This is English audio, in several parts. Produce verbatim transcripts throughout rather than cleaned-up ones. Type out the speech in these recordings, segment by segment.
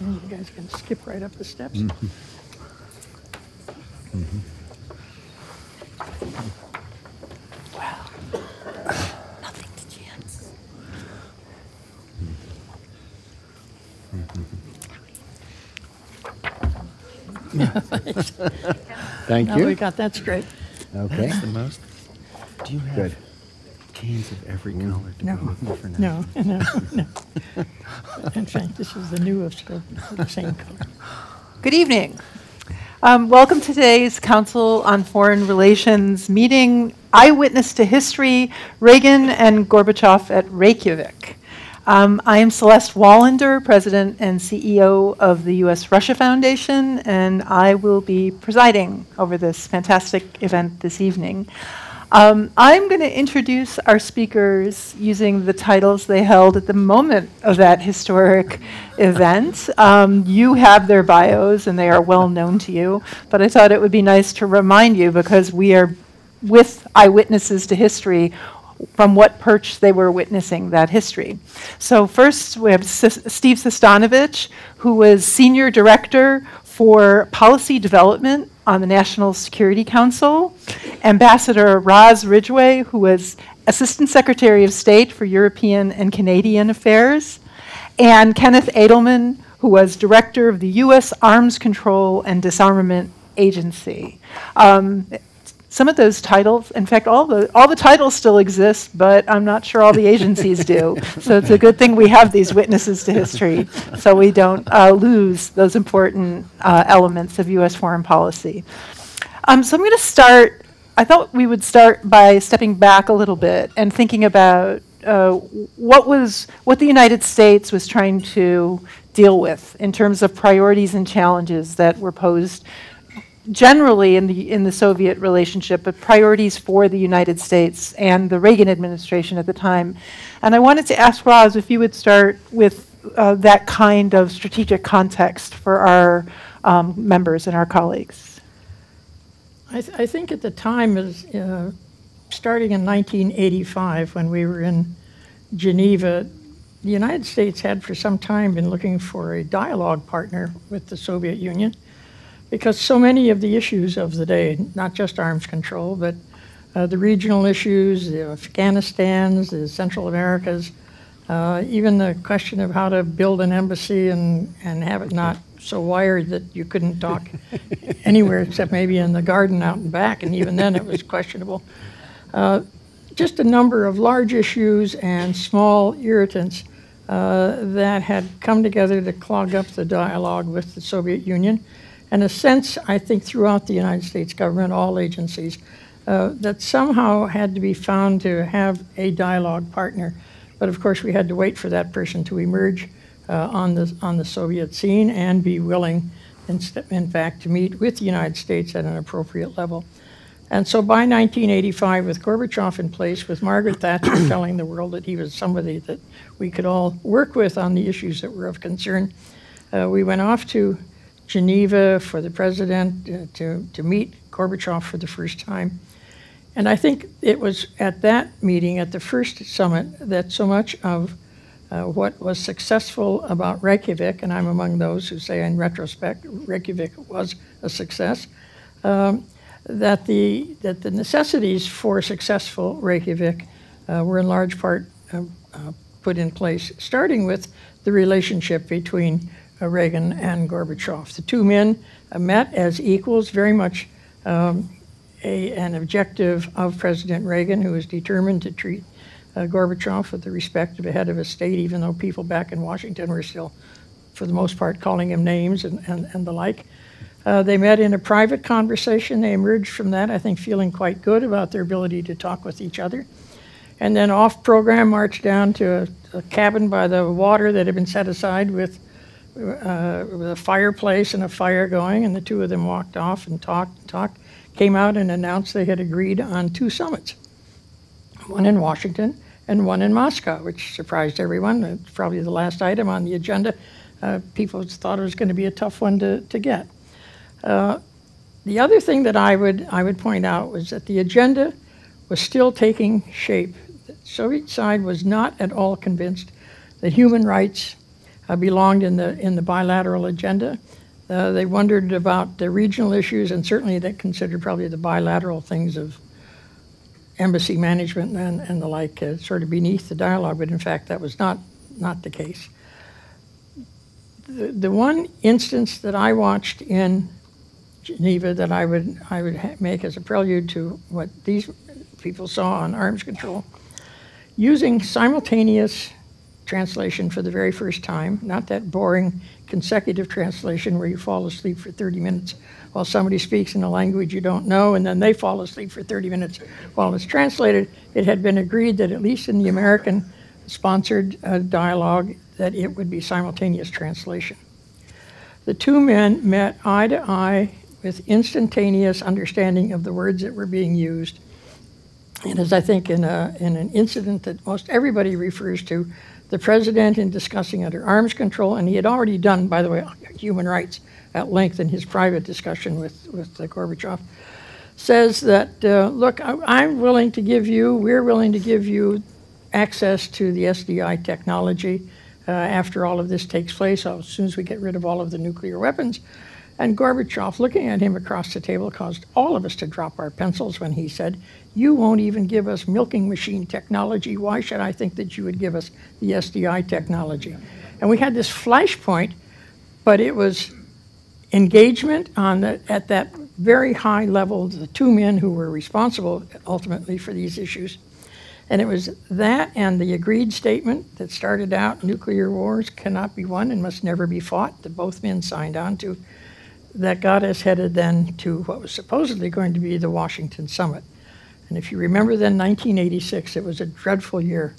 And you guys can skip right up the steps. Mm-hmm. Mm-hmm. Wow. Nothing to chance. Thank now you. we got that straight. Okay. That's the most. Do you have Good. canes of every color to No, go with me for now? no, no, no. In fact, this is the newest of the same color. Good evening. Um, welcome to today's Council on Foreign Relations meeting, Eyewitness to History, Reagan and Gorbachev at Reykjavik. Um, I am Celeste Wallander, President and C E O of the U S Russia Foundation, and I will be presiding over this fantastic event this evening. Um, I'm going to introduce our speakers using the titles they held at the moment of that historic event. Um, you have their bios and they are well known to you, but I thought it would be nice to remind you, because we are with eyewitnesses to history, from what perch they were witnessing that history. So first we have S- Steve Sestanovich, who was Senior Director for Policy Development on the National Security Council, Ambassador Roz Ridgway, who was Assistant Secretary of State for European and Canadian Affairs, and Kenneth Adelman, who was Director of the U S Arms Control and Disarmament Agency. Um, Some of those titles, in fact, all the all the titles still exist, but I'm not sure all the agencies do. So it's a good thing we have these witnesses to history, so we don't uh, lose those important uh, elements of U S foreign policy. Um, so I'm going to start. I thought we would start by stepping back a little bit and thinking about uh, what was what the United States was trying to deal with in terms of priorities and challenges that were posed generally in the in the Soviet relationship, but priorities for the United States and the Reagan administration at the time. And I wanted to ask Roz if you would start with uh, that kind of strategic context for our um, members and our colleagues. I, th- I think at the time, is uh, starting in nineteen eighty-five, when we were in Geneva, the United States had for some time been looking for a dialogue partner with the Soviet Union, because so many of the issues of the day, not just arms control, but uh, the regional issues, the Afghanistans, the Central Americas, uh, even the question of how to build an embassy and, and have it not so wired that you couldn't talk anywhere except maybe in the garden out and back, and even then it was questionable. Uh, just a number of large issues and small irritants uh, that had come together to clog up the dialogue with the Soviet Union. And a sense, I think, throughout the United States government, all agencies, uh, that somehow had to be found to have a dialogue partner. But of course, we had to wait for that person to emerge uh, on the on the Soviet scene and be willing, in, in fact, to meet with the United States at an appropriate level. And so by nineteen eighty-five, with Gorbachev in place, with Margaret Thatcher telling the world that he was somebody that we could all work with on the issues that were of concern, uh, we went off to Geneva for the president uh, to, to meet Gorbachev for the first time. And I think it was at that meeting, at the first summit, that so much of uh, what was successful about Reykjavik, and I'm among those who say in retrospect Reykjavik was a success, um, that, the, that the necessities for successful Reykjavik uh, were in large part uh, uh, put in place, starting with the relationship between Uh, Reagan and Gorbachev. The two men uh, met as equals, very much um, a, an objective of President Reagan, who was determined to treat uh, Gorbachev with the respect of a head of a state, even though people back in Washington were still, for the most part, calling him names and, and, and the like. Uh, they met in a private conversation. They emerged from that, I think, feeling quite good about their ability to talk with each other. And then off program, marched down to a, a cabin by the water that had been set aside with Uh, with a fireplace and a fire going, and the two of them walked off and talked and talked, came out and announced they had agreed on two summits, one in Washington and one in Moscow, which surprised everyone. It's probably the last item on the agenda. Uh, people thought it was going to be a tough one to, to get. Uh, the other thing that I would, I would point out was that the agenda was still taking shape. The Soviet side was not at all convinced that human rights uh, belonged in the, in the bilateral agenda. Uh, they wondered about the regional issues, and certainly they considered probably the bilateral things of embassy management and, and the like uh, sort of beneath the dialogue, but in fact that was not, not the case. The, the one instance that I watched in Geneva that I would, I would ha make as a prelude to what these people saw on arms control, using simultaneous translation for the very first time, not that boring consecutive translation where you fall asleep for thirty minutes while somebody speaks in a language you don't know, and then they fall asleep for thirty minutes while it's translated. It had been agreed that at least in the American-sponsored uh, dialogue that it would be simultaneous translation. The two men met eye to eye with instantaneous understanding of the words that were being used. And as I think in, a, in an incident that most everybody refers to, the president in discussing under arms control, and he had already done, by the way, human rights at length in his private discussion with, with uh, Gorbachev, says that, uh, look, I, I'm willing to give you, we're willing to give you access to the S D I technology uh, after all of this takes place, as soon as we get rid of all of the nuclear weapons. And Gorbachev, looking at him across the table, caused all of us to drop our pencils when he said, you won't even give us milking machine technology. Why should I think that you would give us the S D I technology? And we had this flashpoint, but it was engagement on the, at that very high level, the two men who were responsible ultimately for these issues. And it was that and the agreed statement that started out, nuclear wars cannot be won and must never be fought, that both men signed on to, that got us headed then to what was supposedly going to be the Washington Summit. And if you remember then, nineteen eighty-six, it was a dreadful year.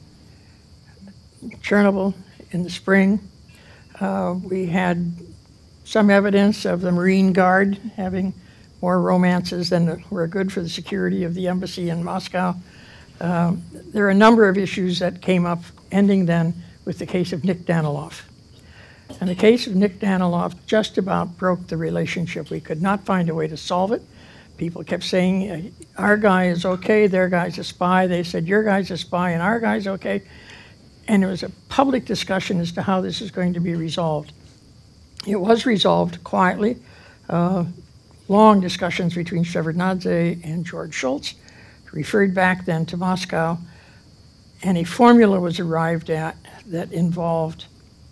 Chernobyl in the spring. Uh, we had some evidence of the Marine Guard having more romances than were good for the security of the embassy in Moscow. Uh, there are a number of issues that came up, ending then with the case of Nick Danilov. And the case of Nick Danilov just about broke the relationship. We could not find a way to solve it. People kept saying, our guy is okay, their guy's a spy. They said, your guy's a spy and our guy's okay. And it was a public discussion as to how this is going to be resolved. It was resolved quietly. Uh, long discussions between Shevardnadze and George Shultz, referred back then to Moscow, and a formula was arrived at that involved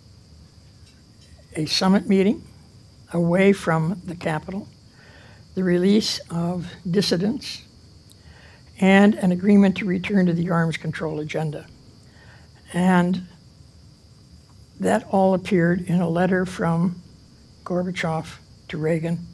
a summit meeting away from the capital, the release of dissidents, and an agreement to return to the arms control agenda. And that all appeared in a letter from Gorbachev to Reagan,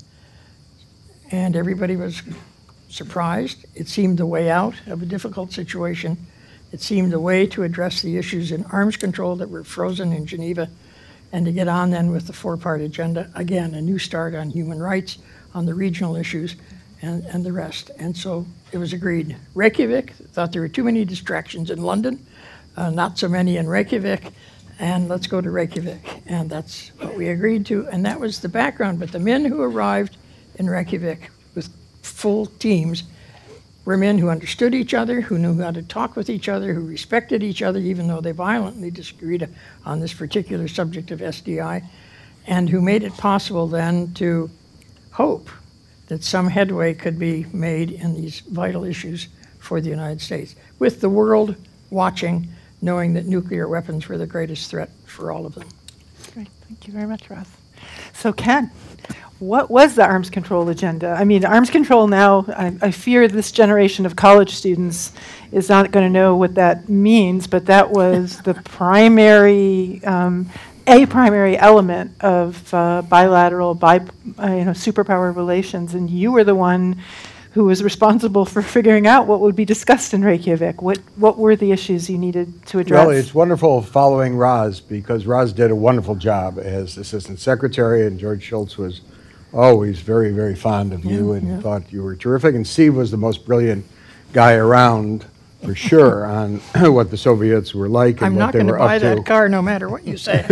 and everybody was surprised. It seemed the way out of a difficult situation. It seemed the way to address the issues in arms control that were frozen in Geneva, and to get on then with the four-part agenda. Again, a new start on human rights, on the regional issues, and, and the rest. And so it was agreed. Reykjavik, thought there were too many distractions in London, uh, not so many in Reykjavik, and let's go to Reykjavik. And that's what we agreed to, and that was the background. But the men who arrived in Reykjavik with full teams were men who understood each other, who knew how to talk with each other, who respected each other, even though they violently disagreed on this particular subject of S D I, and who made it possible then to hope that some headway could be made in these vital issues for the United States, with the world watching, knowing that nuclear weapons were the greatest threat for all of them. Great, thank you very much, Roz. So Ken, what was the arms control agenda? I mean, arms control now, I, I fear this generation of college students is not going to know what that means, but that was the primary, um, a primary element of uh, bilateral, bi, uh, you know, superpower relations, and you were the one who was responsible for figuring out what would be discussed in Reykjavik. What, what were the issues you needed to address? Well, it's wonderful following Roz, because Roz did a wonderful job as Assistant Secretary, and George Shultz was always very, very fond of you, yeah, and yeah. thought you were terrific. And Steve was the most brilliant guy around, for sure, on what the Soviets were like and I'm what they were up to. I'm not going to buy that car no matter what you say.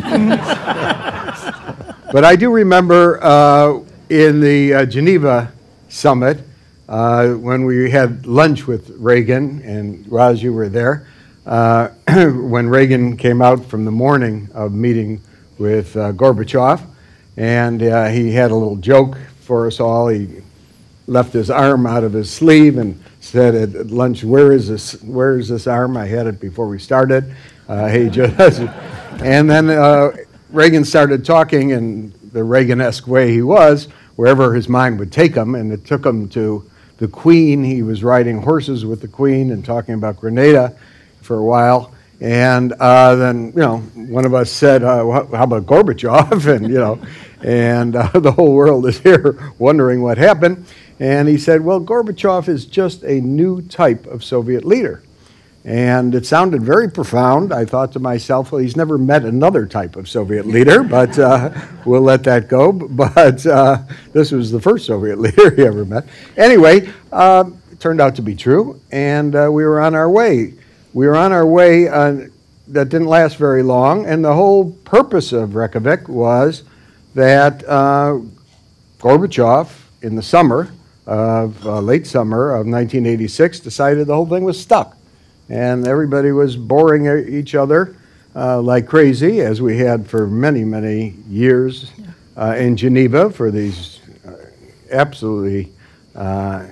But I do remember uh, in the uh, Geneva Summit, uh, when we had lunch with Reagan, and Roz, you were there, uh, when Reagan came out from the morning of meeting with uh, Gorbachev, and uh, he had a little joke for us all. He left his arm out of his sleeve and said at, at lunch, "Where is this? Where is this arm? I had it before we started." Uh, he just, and then uh, Reagan started talking in the Reagan-esque way he was, wherever his mind would take him, and it took him to the Queen. He was riding horses with the Queen and talking about Grenada for a while. And uh, then, you know, one of us said, uh, how about Gorbachev? And, you know, and uh, the whole world is here wondering what happened. And he said, well, Gorbachev is just a new type of Soviet leader. And it sounded very profound. I thought to myself, well, he's never met another type of Soviet leader, but uh, we'll let that go. But uh, this was the first Soviet leader he ever met. Anyway, uh, it turned out to be true, and uh, we were on our way. We were on our way uh, that didn't last very long, and the whole purpose of Reykjavik was that uh, Gorbachev, in the summer of, uh, late summer of nineteen eighty-six, decided the whole thing was stuck. And everybody was boring each other uh, like crazy, as we had for many, many years uh, in Geneva for these uh, absolutely uh,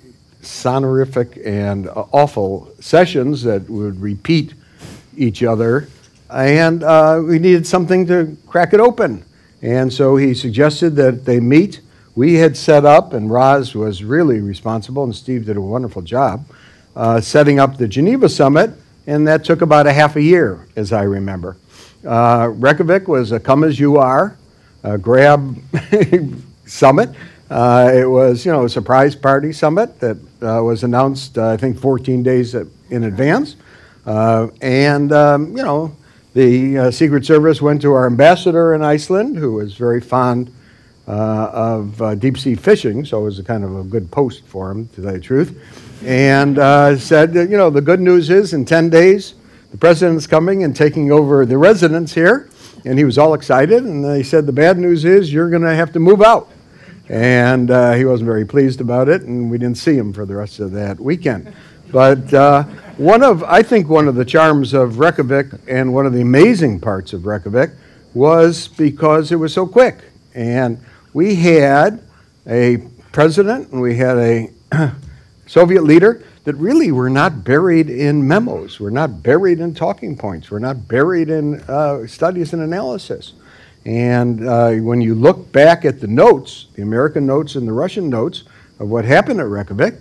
sonorific and uh, awful sessions that would repeat each other. And uh, we needed something to crack it open. And so he suggested that they meet. We had set up, and Roz was really responsible, and Steve did a wonderful job, Uh, setting up the Geneva Summit, and that took about a half a year, as I remember. Uh, Reykjavik was a come-as-you-are, uh, grab summit. Uh, it was, you know, a surprise party summit that uh, was announced, uh, I think, fourteen days in advance. Uh, and, um, you know, the uh, Secret Service went to our ambassador in Iceland, who was very fond uh, of uh, deep-sea fishing, so it was a kind of a good post for him, to tell you the truth. And uh, said, you know, the good news is in ten days, the president's coming and taking over the residence here. And he was all excited. And they said, the bad news is you're going to have to move out. And uh, he wasn't very pleased about it. And we didn't see him for the rest of that weekend. But uh, one of, I think one of the charms of Reykjavik and one of the amazing parts of Reykjavik was because it was so quick. And we had a president and we had a Soviet leader that really were not buried in memos, were not buried in talking points, were not buried in uh, studies and analysis. And uh, when you look back at the notes, the American notes and the Russian notes of what happened at Reykjavik,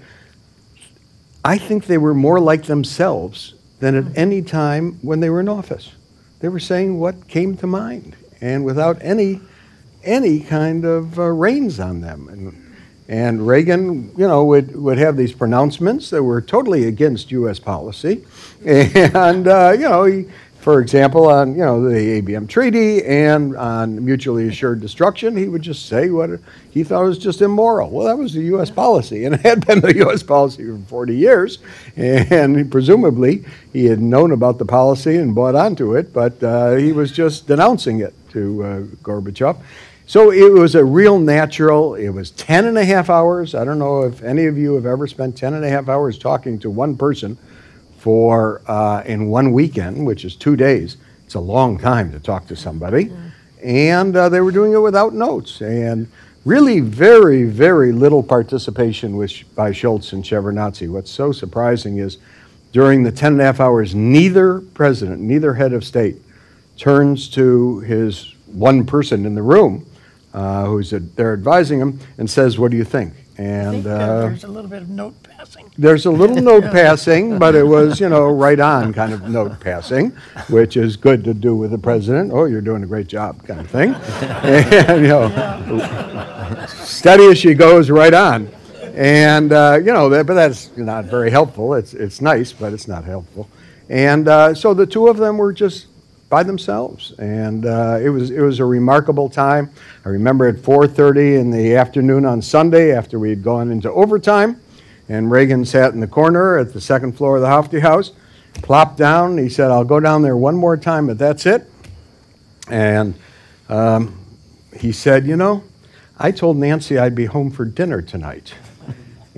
I think they were more like themselves than at any time when they were in office. They were saying what came to mind, and without any, any kind of uh, reins on them. And, And Reagan, you know, would, would have these pronouncements that were totally against U S policy. And, uh, you know, he, for example, on, you know, the A B M Treaty and on mutually assured destruction, he would just say what he thought was just immoral. Well, that was the U S policy, and it had been the U S policy for forty years. And presumably, he had known about the policy and bought onto it, but uh, he was just denouncing it to uh, Gorbachev. So it was a real natural, it was ten and a half hours. I don't know if any of you have ever spent ten and a half hours talking to one person for, uh, in one weekend, which is two days. It's a long time to talk to somebody. Yeah. And uh, they were doing it without notes. And really very, very little participation with, by Schultz and Shevardnadze. What's so surprising is during the ten and a half hours, neither president, neither head of state turns to his one person in the room, Uh, who's a, there advising him, and says, what do you think? And I think, uh, uh, there's a little bit of note passing. There's a little note passing, but it was, you know, right on kind of note passing, which is good to do with the president. Oh, you're doing a great job kind of thing. And, you know, yeah. Steady as she goes, right on. And, uh, you know, that, but that's not very helpful. It's, it's nice, but it's not helpful. And uh, so the two of them were just by themselves, and uh, it was it was a remarkable time. I remember at four thirty in the afternoon on Sunday, after we had gone into overtime, and Reagan sat in the corner at the second floor of the Hofty House, plopped down. He said, "I'll go down there one more time, but that's it." And um, he said, "You know, I told Nancy I'd be home for dinner tonight."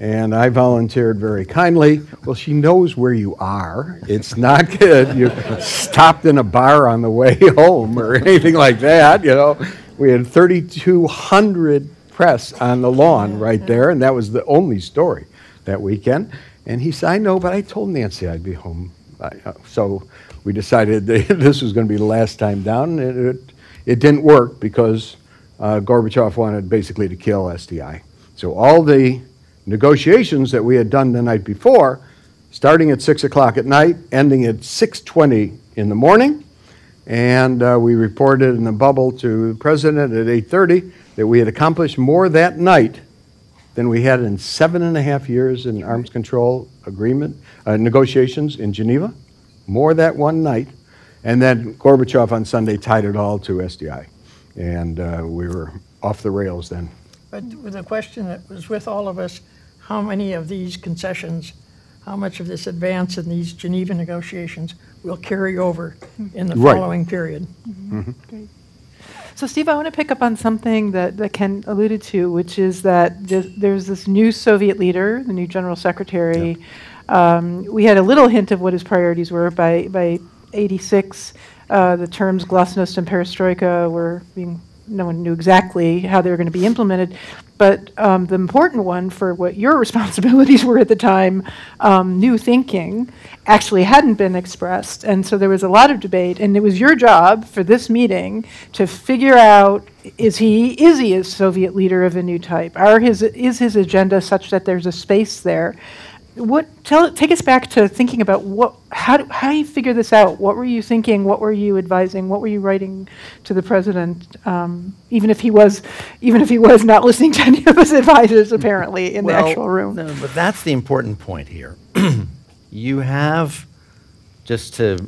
And I volunteered very kindly. Well, she knows where you are. It's not good. You stopped in a bar on the way home or anything like that, you know. We had thirty-two hundred press on the lawn right there, and that was the only story that weekend. And he said, I know, but I told Nancy I'd be home. I, uh, so we decided that this was going to be the last time down. And it, it, it didn't work because uh, Gorbachev wanted basically to kill S D I. So all the negotiations that we had done the night before, starting at six o'clock at night, ending at six twenty in the morning, and uh, we reported in the bubble to the president at eight thirty that we had accomplished more that night than we had in seven and a half years in arms control agreement, uh, negotiations in Geneva, more that one night. And then Gorbachev on Sunday tied it all to S D I. And uh, we were off the rails then. But with the question that was with all of us, how many of these concessions, how much of this advance in these Geneva negotiations will carry over in the Right. following period? Mm-hmm. Mm-hmm. Great. So, Steve, I want to pick up on something that, that Ken alluded to, which is that th there's this new Soviet leader, the new General Secretary. Yeah. Um, we had a little hint of what his priorities were. By, by eighty-six, uh, the terms glasnost and perestroika were being, no one knew exactly how they were going to be implemented. But um, the important one for what your responsibilities were at the time, um, new thinking, actually hadn't been expressed. And so there was a lot of debate. And it was your job for this meeting to figure out, is he, is he a Soviet leader of a new type? Are his, is his agenda such that there's a space there? What, tell, take us back to thinking about what, how, do, how do you figure this out? What were you thinking? What were you advising? What were you writing to the president? Um, even if he was, even if he was not listening to any of his advisors, apparently in well, the actual room. No, but that's the important point here. You have, just to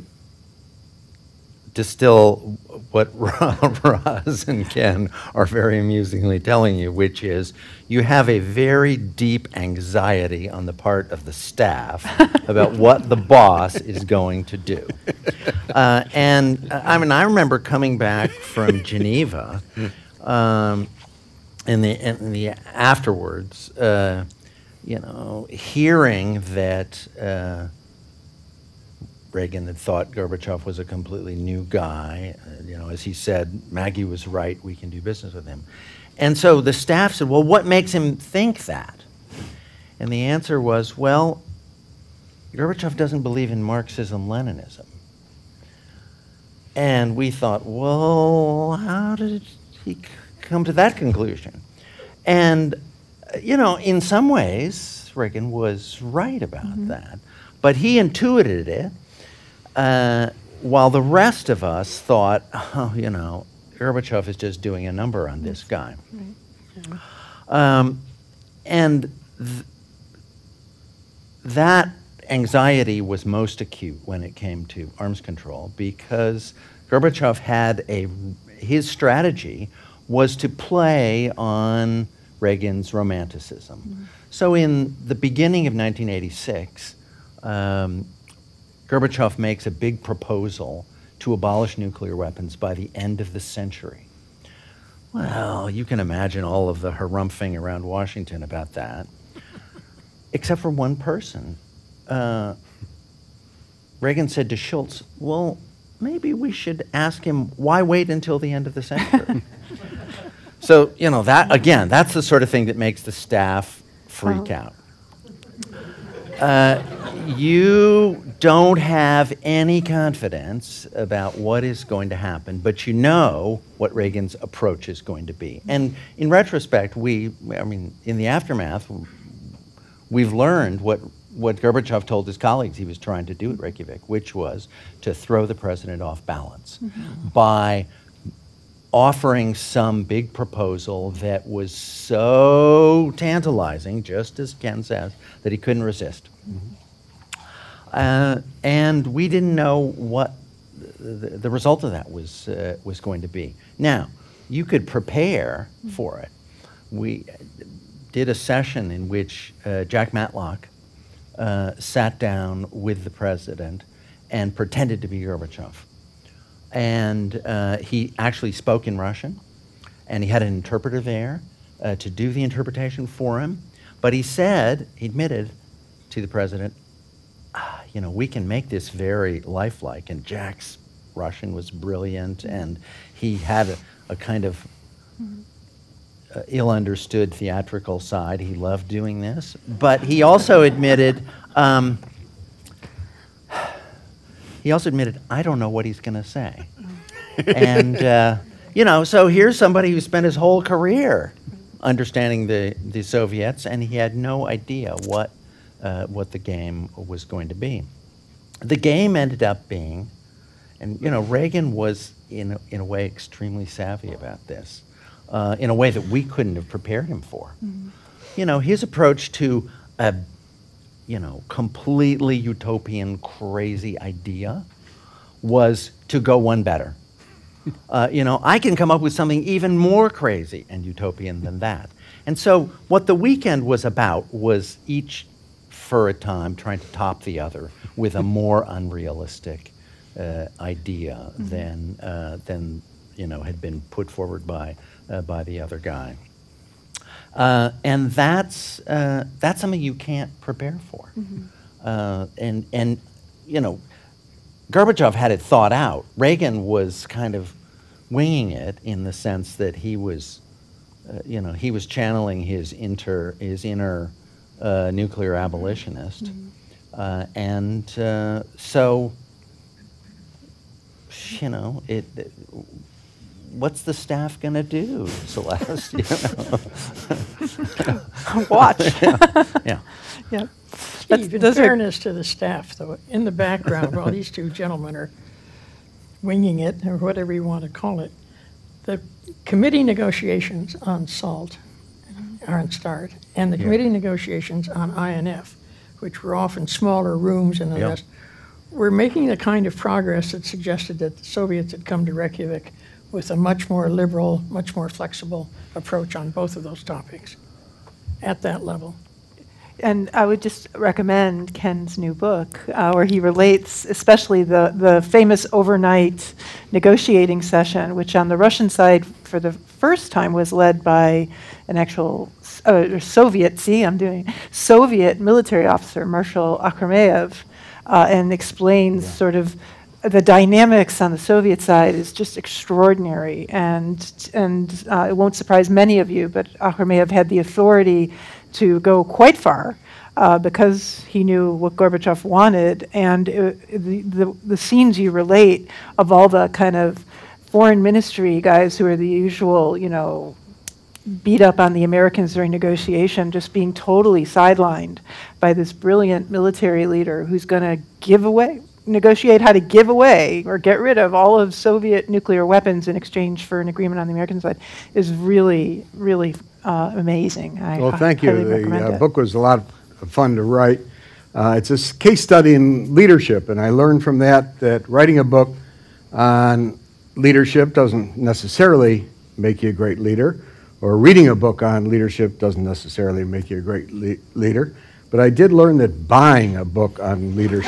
distill what Roz and Ken are very amusingly telling you, which is you have a very deep anxiety on the part of the staff about what the boss is going to do. Uh, and uh, I mean, I remember coming back from Geneva um, in, the, in the afterwards, uh, you know, hearing that uh, Reagan had thought Gorbachev was a completely new guy. Uh, you know, as he said, Maggie was right, we can do business with him. And so the staff said, well, what makes him think that? And the answer was, well, Gorbachev doesn't believe in Marxism-Leninism. And we thought, well, how did he come to that conclusion? And, uh, you know, in some ways, Reagan was right about mm-hmm. that. But he intuited it. Uh, while the rest of us thought, oh, you know, Gorbachev is just doing a number on this guy. Right. Yeah. Um, and th that anxiety was most acute when it came to arms control because Gorbachev had a, his strategy was to play on Reagan's romanticism. Mm-hmm. So in the beginning of nineteen eighty-six, um, Gorbachev makes a big proposal to abolish nuclear weapons by the end of the century. Well, you can imagine all of the harumphing around Washington about that, except for one person. Uh, Reagan said to Schultz, well, maybe we should ask him, why wait until the end of the century? So, you know, that, again, that's the sort of thing that makes the staff freak oh. out. Uh, you don't have any confidence about what is going to happen, but you know what Reagan's approach is going to be. And in retrospect, we, I mean, in the aftermath, we've learned what, what Gorbachev told his colleagues he was trying to do at Reykjavik, which was to throw the president off balance mm-hmm. by offering some big proposal that was so tantalizing, just as Ken says, that he couldn't resist. Mm-hmm. uh, and we didn't know what the, the result of that was, uh, was going to be. Now, you could prepare for it. We did a session in which uh, Jack Matlock uh, sat down with the president and pretended to be Gorbachev. And uh, he actually spoke in Russian, and he had an interpreter there uh, to do the interpretation for him. But he said, he admitted to the president, ah, you know, we can make this very lifelike. And Jack's Russian was brilliant, and he had a, a kind of uh, ill-understood theatrical side. He loved doing this. But he also admitted, um, he also admitted, I don't know what he's going to say. And, uh, you know, so here's somebody who spent his whole career understanding the, the Soviets, and he had no idea what, uh, what the game was going to be. The game ended up being, and you know, Reagan was in a, in a way extremely savvy about this, uh, in a way that we couldn't have prepared him for. Mm-hmm. You know, his approach to a, you know, completely utopian, crazy idea was to go one better. Uh, you know, I can come up with something even more crazy and utopian than that. And so what the weekend was about was each, for a time, trying to top the other with a more unrealistic uh, idea mm-hmm. than, uh, than, you know, had been put forward by, uh, by the other guy. Uh, and that's, uh, that's something you can't prepare for. Mm-hmm. uh, and, and, you know, Gorbachev had it thought out. Reagan was kind of winging it in the sense that he was, uh, you know, he was channeling his inter, his inner uh, nuclear abolitionist, mm-hmm. uh, and uh, so, you know, it. it what's the staff going to do, Celeste? You know? Watch. yeah. yeah. yeah. Steve, in fairness to the staff, though, in the background, while these two gentlemen are winging it, or whatever you want to call it, the committee negotiations on SALT are in start, and the yeah. committee negotiations on I N F, which were often smaller rooms and the yep. rest, were making the kind of progress that suggested that the Soviets had come to Reykjavik with a much more liberal, much more flexible approach on both of those topics at that level. And I would just recommend Ken's new book, uh, where he relates especially the, the famous overnight negotiating session, which on the Russian side for the first time was led by an actual uh, Soviet, see, I'm doing, Soviet military officer, Marshal Akhrameyev, uh, and explains yeah. sort of the dynamics on the Soviet side is just extraordinary. And, and uh, it won't surprise many of you, but Akhrameyev had the authority to go quite far uh, because he knew what Gorbachev wanted, and it, the, the, the scenes you relate of all the kind of foreign ministry guys who are the usual, you know, beat up on the Americans during negotiation, just being totally sidelined by this brilliant military leader who's going to give away, negotiate how to give away or get rid of all of Soviet nuclear weapons in exchange for an agreement on the American side, is really, really uh, amazing. I well, thank you. The uh, it. book was a lot of fun to write. Uh, it's a case study in leadership, and I learned from that that writing a book on leadership doesn't necessarily make you a great leader, or reading a book on leadership doesn't necessarily make you a great le leader. But I did learn that buying a book on leadership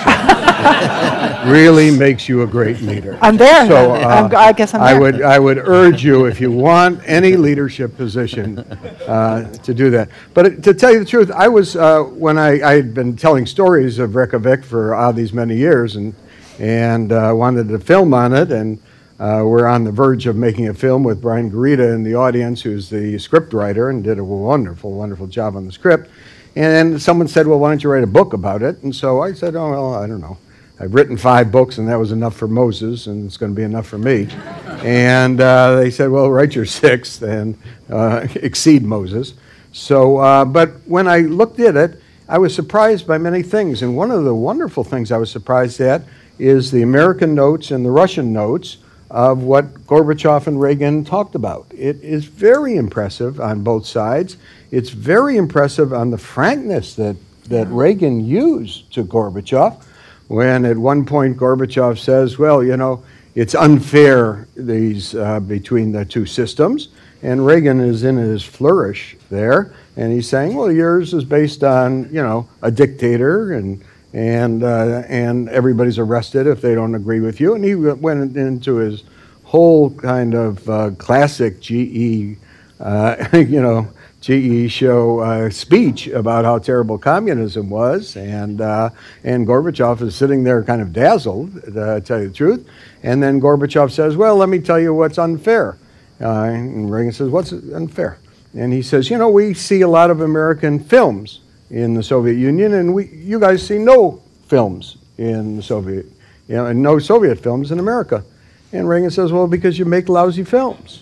really makes you a great leader. I'm there. So uh, I guess I'm there. I would, I would urge you, if you want any leadership position, uh, to do that. But to tell you the truth, I was, uh, when I, I had been telling stories of Reykjavik for uh, these many years, and, and uh, wanted to film on it, and uh, we're on the verge of making a film with Brian Garita in the audience, who's the script writer and did a wonderful, wonderful job on the script. And then someone said, well, why don't you write a book about it? And so I said, oh, well, I don't know. I've written five books, and that was enough for Moses, and it's going to be enough for me. And uh, they said, well, write your sixth and uh, exceed Moses. So, uh, but when I looked at it, I was surprised by many things. And one of the wonderful things I was surprised at is the American notes and the Russian notes of what Gorbachev and Reagan talked about. It is very impressive on both sides. It's very impressive on the frankness that, that Reagan used to Gorbachev, when at one point Gorbachev says, well, you know, it's unfair these uh, between the two systems, and Reagan is in his flourish there, and he's saying, well, yours is based on, you know, a dictator, and and uh, and everybody's arrested if they don't agree with you. And he went into his whole kind of uh, classic G E, uh, you know, G E show uh, speech about how terrible communism was, and uh, and Gorbachev is sitting there kind of dazzled, to tell you the truth. And then Gorbachev says, "Well, let me tell you what's unfair." Uh, and Reagan says, "What's unfair?" And he says, "You know, we see a lot of American films in the Soviet Union, and we, you guys see no films in the Soviet, you know, and no Soviet films in America." And Reagan says, "Well, because you make lousy films."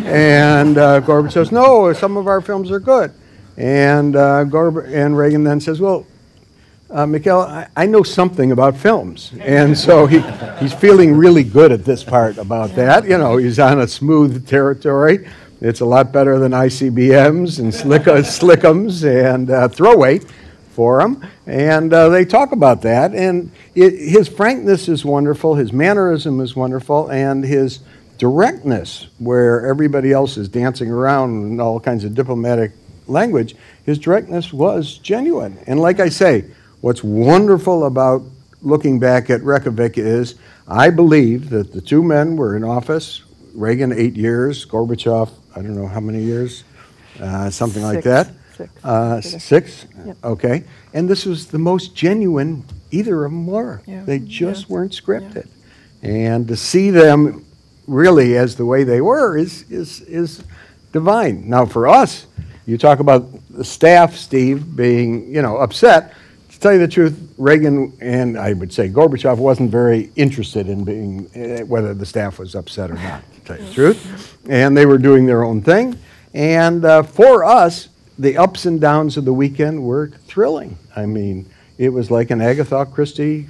And uh, Gorbachev says, "No, some of our films are good." And uh, Gorb and Reagan then says, "Well, uh, Mikhail, I, I know something about films." And so he, he's feeling really good at this part about that. You know, he's on a smooth territory. It's a lot better than I C B Ms and slick, uh, slickums and uh, throwaway for him. And uh, they talk about that. And it, his frankness is wonderful, his mannerism is wonderful, and his directness, where everybody else is dancing around in all kinds of diplomatic language, his directness was genuine. And like I say, what's wonderful about looking back at Reykjavik is I believe that the two men were in office, Reagan eight years, Gorbachev, I don't know how many years, uh, something Six. like that. Six. Uh, six? Yep. Okay. And this was the most genuine either of them were. Yeah. They just Yeah. weren't scripted. And to see them really as the way they were is, is, is divine. Now for us, you talk about the staff, Steve, being, you know, upset. To tell you the truth, Reagan and I would say Gorbachev wasn't very interested in being, uh, whether the staff was upset or not, to tell you the truth. And they were doing their own thing. And uh, for us, the ups and downs of the weekend were thrilling. I mean, it was like an Agatha Christie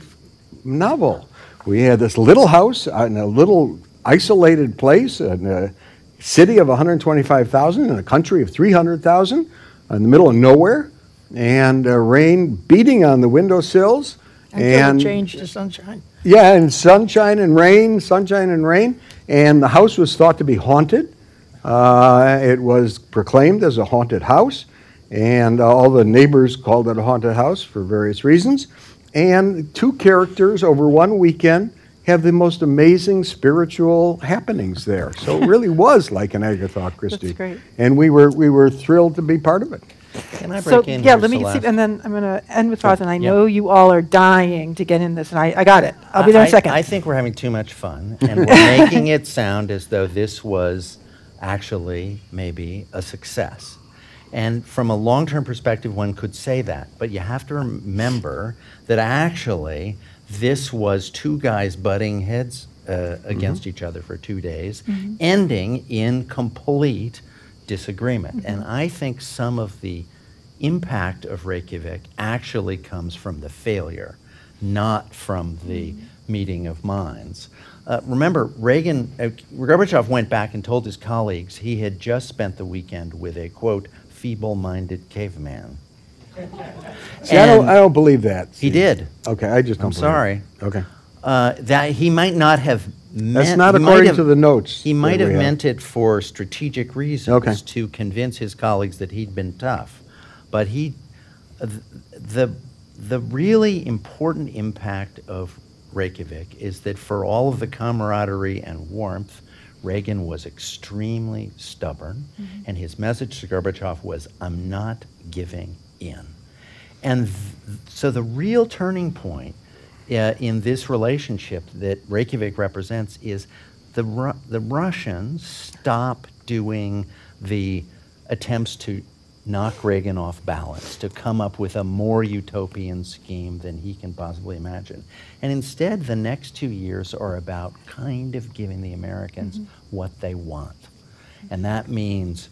novel. We had this little house in a little isolated place in a city of one hundred twenty-five thousand in a country of three hundred thousand in the middle of nowhere, and uh, rain beating on the windowsills. Until and it changed to sunshine. Yeah, and sunshine and rain, sunshine and rain. And the house was thought to be haunted. Uh, it was proclaimed as a haunted house, and uh, all the neighbors called it a haunted house for various reasons. And two characters over one weekend have the most amazing spiritual happenings there. So it really was like an Agatha Christie. That's great. And we were we were thrilled to be part of it. Can I break So, in yeah, here, let me see, Celeste? and then I'm going to end with Rozanne. I Yeah. know you all are dying to get in this, and I, I got it. I'll be there in a I- second. I think we're having too much fun, and we're making it sound as though this was actually maybe a success. And from a long-term perspective, one could say that. But you have to remember that actually this was two guys butting heads uh, against each other for two days, ending in complete disagreement. And I think some of the impact of Reykjavik actually comes from the failure, not from the meeting of minds. Uh, remember, Reagan, uh, Gorbachev went back and told his colleagues he had just spent the weekend with a, quote, feeble-minded caveman. See, I don't, And I don't believe that. he Steve. did. Okay, I just don't I'm believe sorry. it. Okay. Uh, that he might not have meant... That's not he might according have- to the notes. He might that have we meant it for strategic reasons Okay. to convince his colleagues that he'd been tough. But he, uh, th- the, the really important impact of Reykjavik is that for all of the camaraderie and warmth, Reagan was extremely stubborn, and his message to Gorbachev was, "I'm not giving in." And th- so the real turning point uh, in this relationship that Reykjavik represents is the, Ru- the Russians stop doing the attempts to knock Reagan off balance, to come up with a more utopian scheme than he can possibly imagine. And instead, the next two years are about kind of giving the Americans what they want. And that means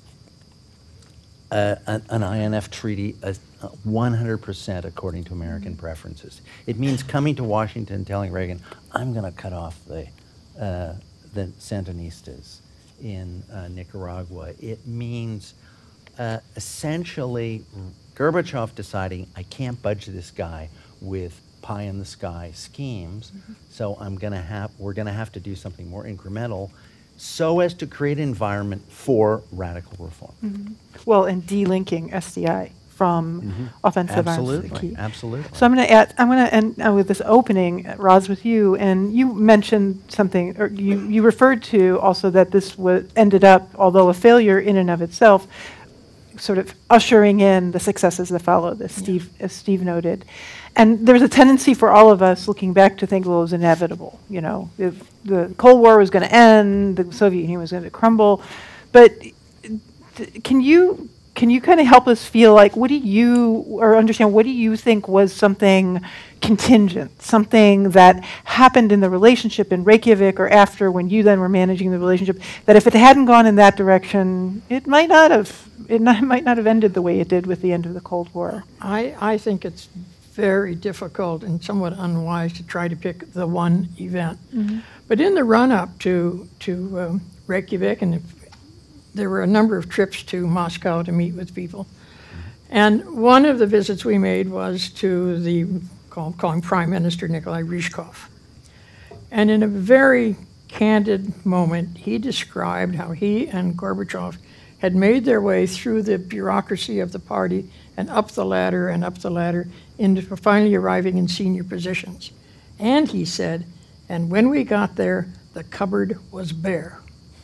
uh, an, an I N F treaty uh, uh, one hundred percent according to American preferences. It means coming to Washington and telling Reagan, I'm going to cut off the, uh, the Sandinistas in uh, Nicaragua. It means uh, essentially Gorbachev deciding, I can't budge this guy with pie in the sky schemes, so I'm going to have, we're going to have to do something more incremental so as to create an environment for radical reform. Well, and delinking S D I from offensive arms is the Absolutely, key. absolutely. So I'm going to add. I'm going to end uh, with this opening, uh, Roz, with you, and you mentioned something, or you you referred to also that this was ended up, although a failure in and of itself, sort of ushering in the successes that followed, as Steve, as Steve noted. And there's a tendency for all of us looking back to think, well, it was inevitable. You know, the, the Cold War was going to end, the Soviet Union was going to crumble. But can you can you kind of help us feel like, what do you, or understand, what do you think was something contingent, something that happened in the relationship in Reykjavik or after, when you then were managing the relationship, that if it hadn't gone in that direction, it might not have, it not, might not have ended the way it did with the end of the Cold War? I, I think it's very difficult and somewhat unwise to try to pick the one event. Mm-hmm. But in the run-up to, to um, Reykjavik, and if, there were a number of trips to Moscow to meet with people. And one of the visits we made was to the, call, call him Prime Minister Nikolai Rizhkov. And in a very candid moment, he described how he and Gorbachev had made their way through the bureaucracy of the party and up the ladder and up the ladder into finally arriving in senior positions. And he said, and when we got there, the cupboard was bare.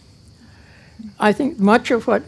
I think much of what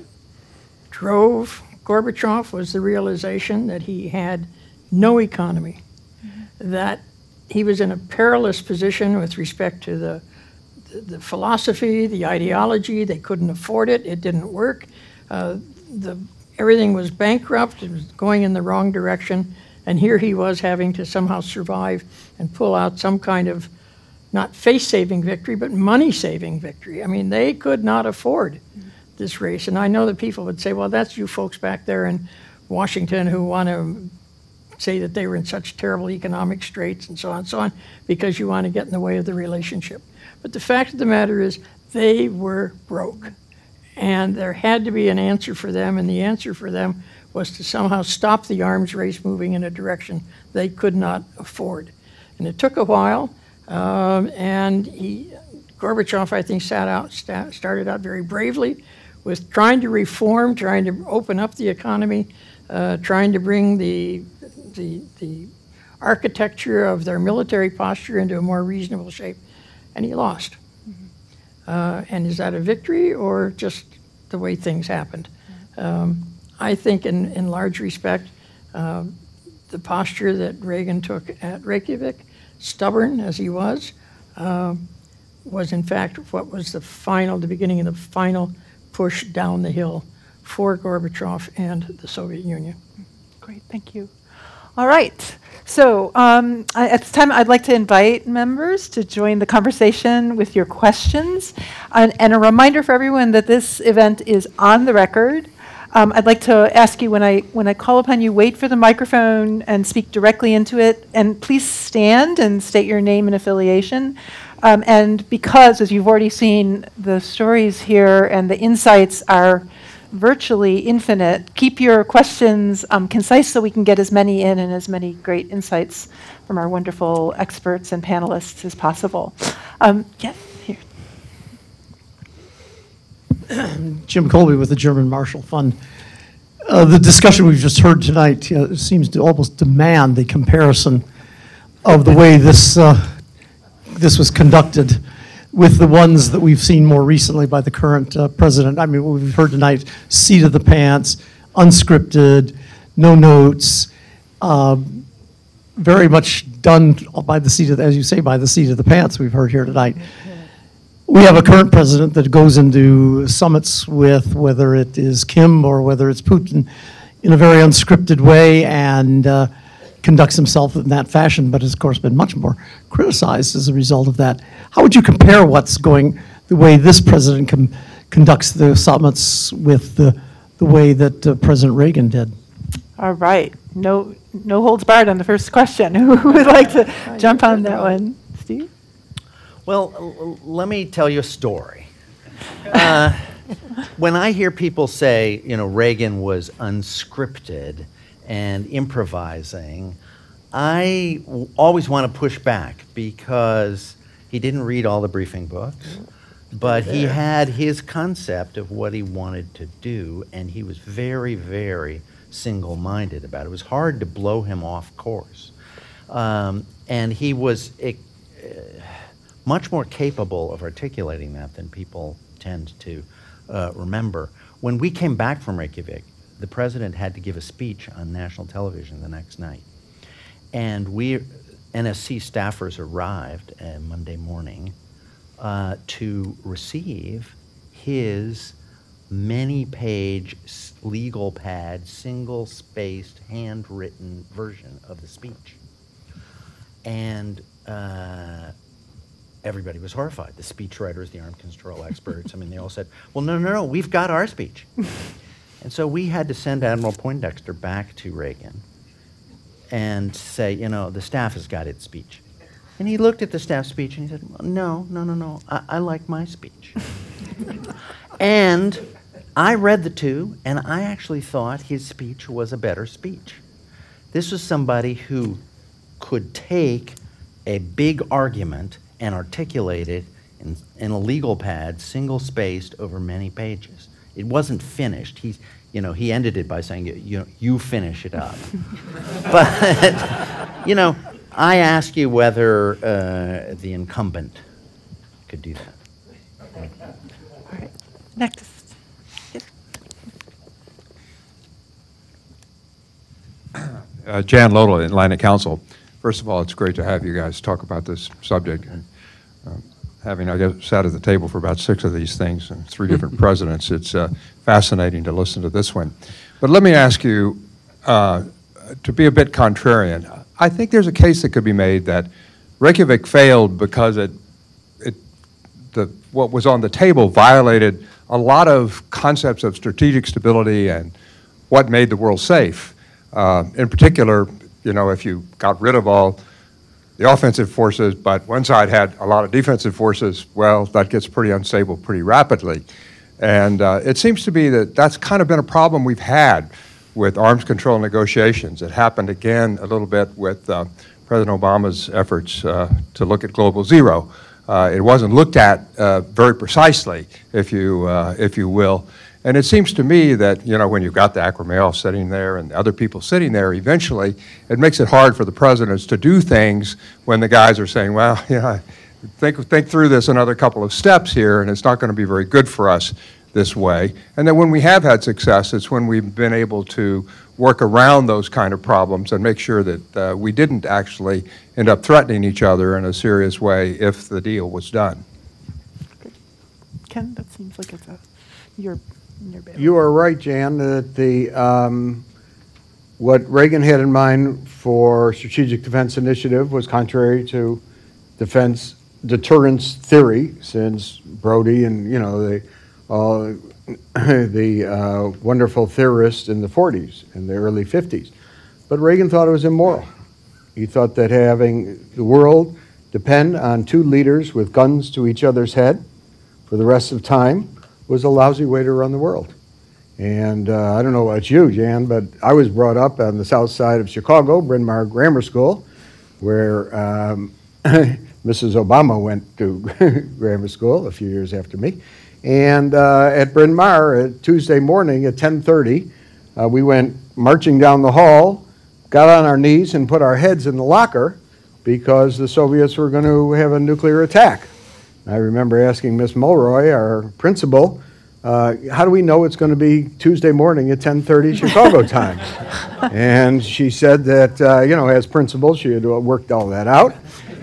drove Gorbachev was the realization that he had no economy, mm-hmm. that he was in a perilous position with respect to the, the, the philosophy, the ideology. They couldn't afford it. It didn't work. Uh, the, everything was bankrupt. It was going in the wrong direction. And here he was having to somehow survive and pull out some kind of not face-saving victory, but money-saving victory. I mean, they could not afford this race. And I know that people would say, well, that's you folks back there in Washington who want to say that they were in such terrible economic straits and so on and so on because you want to get in the way of the relationship. But the fact of the matter is they were broke. And there had to be an answer for them, and the answer for them was to somehow stop the arms race moving in a direction they could not afford. And it took a while. Um, and he, Gorbachev, I think, sat out, sta started out very bravely with trying to reform, trying to open up the economy, uh, trying to bring the, the, the architecture of their military posture into a more reasonable shape, and he lost. Mm-hmm. uh, and is that a victory or just the way things happened? Mm-hmm. um, I think in, in large respect, uh, the posture that Reagan took at Reykjavik, stubborn as he was, uh, was in fact what was the final, the beginning of the final push down the hill for Gorbachev and the Soviet Union. Great, thank you. All right, so um, I, at this time I'd like to invite members to join the conversation with your questions. And, and a reminder for everyone that this event is on the record. Um, I'd like to ask you, when I, when I call upon you, wait for the microphone and speak directly into it. And please stand and state your name and affiliation. Um, and because, as you've already seen, the stories here and the insights are virtually infinite, keep your questions um, concise so we can get as many in and as many great insights from our wonderful experts and panelists as possible. Um, yes, here. Jim Colby with the German Marshall Fund. Uh, the discussion we've just heard tonight uh, seems to almost demand the comparison of the way this uh, this was conducted with the ones that we've seen more recently by the current uh, president. I mean, what we've heard tonight, seat of the pants, unscripted, no notes, uh, very much done by the seat of, as you say, by the seat of the pants we've heard here tonight. We have a current president that goes into summits with, whether it is Kim or whether it's Putin, in a very unscripted way, and uh, conducts himself in that fashion, but has, of course, been much more criticized as a result of that. How would you compare what's going, the way this president com conducts the summits with the, the way that uh, President Reagan did? All right. No, no holds barred on the first question. Who would like to jump on that one? Steve? Well, let me tell you a story. Uh, when I hear people say, you know, Reagan was unscripted and improvising, I w always want to push back because he didn't read all the briefing books, but he had his concept of what he wanted to do, and he was very, very single-minded about it. It was hard to blow him off course. Um, and he was uh, much more capable of articulating that than people tend to uh, remember. When we came back from Reykjavik, the president had to give a speech on national television the next night. And we, N S C staffers arrived uh, Monday morning uh, to receive his many-page legal pad, single-spaced, handwritten version of the speech. And uh, everybody was horrified. The speechwriters, the arms control experts, I mean, they all said, well, no, no, no, we've got our speech. And so we had to send Admiral Poindexter back to Reagan and say, you know, the staff has got its speech. And he looked at the staff speech and he said, well, no, no, no, no, I, I like my speech. And I read the two, and I actually thought his speech was a better speech. This was somebody who could take a big argument and articulate it in, in a legal pad, single-spaced over many pages. It wasn't finished. He's, you know, he ended it by saying, you know, you finish it up. But, you know, I ask you whether uh, the incumbent could do that. All right, next. Uh, Jan Lodel, Atlantic Council. First of all, it's great to have you guys talk about this subject. And, uh, having, I guess, sat at the table for about six of these things and three different presidents, it's uh, fascinating to listen to this one. But let me ask you, uh, to be a bit contrarian, I think there's a case that could be made that Reykjavik failed because it, it, the, what was on the table violated a lot of concepts of strategic stability and what made the world safe. Uh, in particular, you know, if you got rid of all the offensive forces, but one side had a lot of defensive forces, well, that gets pretty unstable pretty rapidly. And uh, it seems to be that that's kind of been a problem we've had with arms control negotiations. It happened again a little bit with uh, President Obama's efforts uh, to look at global zero. Uh, it wasn't looked at uh, very precisely, if you, uh, if you will. And it seems to me that, you know, when you've got the Acromail sitting there and other people sitting there, eventually it makes it hard for the presidents to do things when the guys are saying, well, you know, think, think through this another couple of steps here, and it's not going to be very good for us this way. And then when we have had success, it's when we've been able to work around those kind of problems and make sure that uh, we didn't actually end up threatening each other in a serious way if the deal was done. Good. Ken, that seems like it's a, your You are right, Jan, that the, um, what Reagan had in mind for Strategic Defense Initiative was contrary to defense deterrence theory, since Brody and, you know, the, uh, the uh, wonderful theorists in the forties and the early fifties. But Reagan thought it was immoral. He thought that having the world depend on two leaders with guns to each other's head for the rest of time was a lousy way to run the world. And uh, I don't know about you, Jan, but I was brought up on the south side of Chicago, Bryn Mawr Grammar School, where um, Missus Obama went to grammar school a few years after me. And uh, at Bryn Mawr, uh, Tuesday morning at ten thirty, uh, we went marching down the hall, got on our knees and put our heads in the locker because the Soviets were going to have a nuclear attack. I remember asking Miss Mulroy, our principal, uh, how do we know it's going to be Tuesday morning at ten thirty Chicago time? And she said that, uh, you know, as principal, she had worked all that out.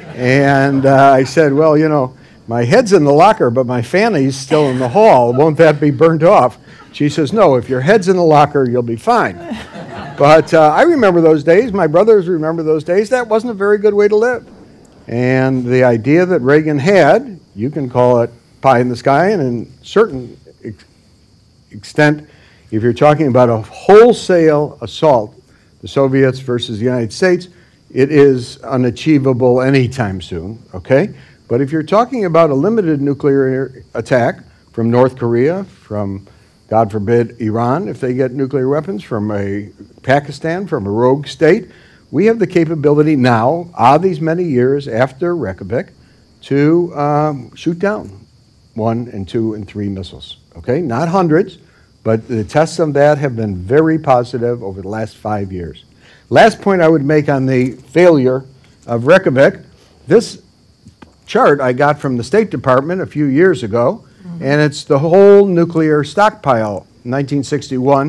And uh, I said, well, you know, my head's in the locker, but my fanny's still in the hall. Won't that be burnt off? She says, no, if your head's in the locker, you'll be fine. But uh, I remember those days. My brothers remember those days. That wasn't a very good way to live. And the idea that Reagan had, you can call it pie in the sky, and in certain ex extent, if you're talking about a wholesale assault, the Soviets versus the United States, it is unachievable anytime soon, okay? But if you're talking about a limited nuclear attack from North Korea, from, God forbid, Iran, if they get nuclear weapons, from a Pakistan, from a rogue state, we have the capability now, ah, these many years after Reykjavik, to um, shoot down one and two and three missiles, okay? Not hundreds, but the tests of that have been very positive over the last five years. Last point I would make on the failure of Reykjavik, this chart I got from the State Department a few years ago, mm-hmm. and it's the whole nuclear stockpile, nineteen sixty-one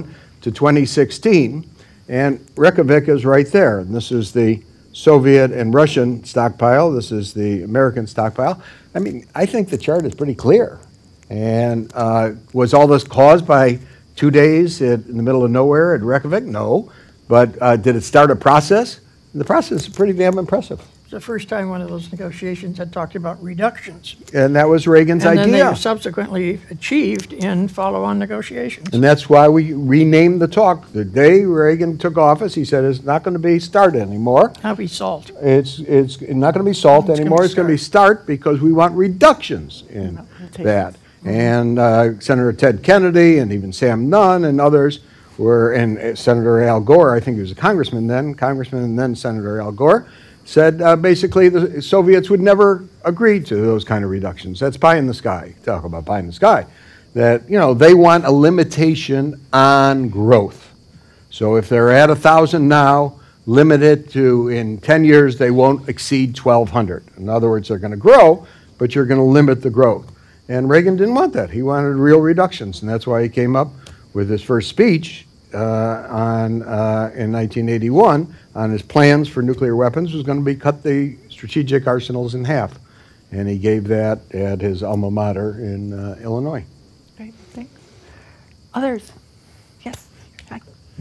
to twenty sixteen, and Reykjavik is right there. And this is the Soviet and Russian stockpile. This is the American stockpile. I mean, I think the chart is pretty clear. And uh, was all this caused by two days in the middle of nowhere at Reykjavik? No. But uh, did it start a process? The process is pretty damn impressive. It's the first time one of those negotiations had talked about reductions. And that was Reagan's and idea. And then they were subsequently achieved in follow-on negotiations. And that's why we renamed the talk. The day Reagan took office, he said it's not going to be START anymore. How be SALT? It's, it's not going to be SALT It's anymore. gonna It's going to be START because we want reductions in that. And uh, Senator Ted Kennedy and even Sam Nunn and others were, and uh, Senator Al Gore, I think he was a congressman then, congressman and then Senator Al Gore, said uh, basically the Soviets would never agree to those kind of reductions. That's pie in the sky. Talk about pie in the sky. That, you know, they want a limitation on growth. So if they're at one thousand now, limit it to, in ten years, they won't exceed twelve hundred. In other words, they're going to grow, but you're going to limit the growth. And Reagan didn't want that. He wanted real reductions, and that's why he came up with his first speech uh, on, uh, in nineteen eighty-one on his plans for nuclear weapons was going to be cut the strategic arsenals in half. And he gave that at his alma mater in uh, Illinois. Great, thanks. Others? Yes. Hi.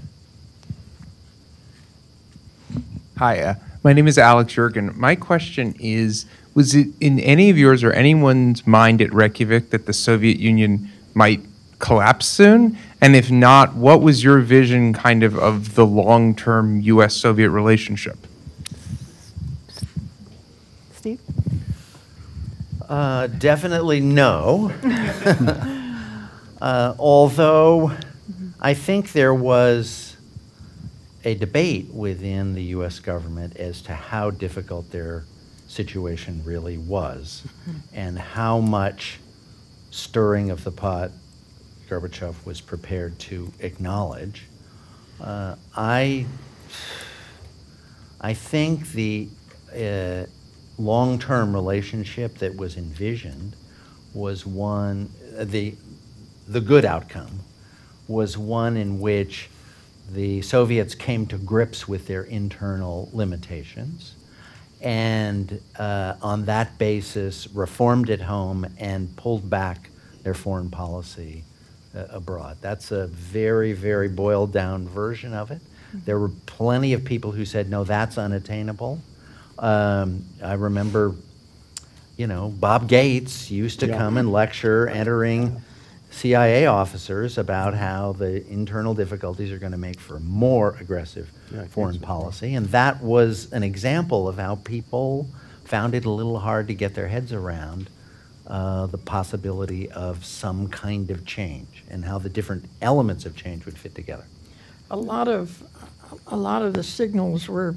Hi, uh, my name is Alex Jurgen. My question is, was it in any of yours or anyone's mind at Reykjavik that the Soviet Union might collapse soon? And if not, what was your vision kind of of the long-term U S Soviet relationship? Steve? Uh, definitely no. uh, although I think there was a debate within the U S government as to how difficult their situation really was and how much stirring of the pot Gorbachev was prepared to acknowledge. Uh, I, I think the uh, long-term relationship that was envisioned was one, uh, the, the good outcome was one in which the Soviets came to grips with their internal limitations and uh, on that basis reformed at home and pulled back their foreign policy uh, abroad. That's a very, very boiled down version of it. Mm-hmm. There were plenty of people who said, no, that's unattainable. Um, I remember, you know, Bob Gates used to yeah. come and lecture entering C I A officers about how the internal difficulties are going to make for more aggressive yeah, foreign policy. And that was an example of how people found it a little hard to get their heads around uh, the possibility of some kind of change and how the different elements of change would fit together. A lot of, a lot of the signals were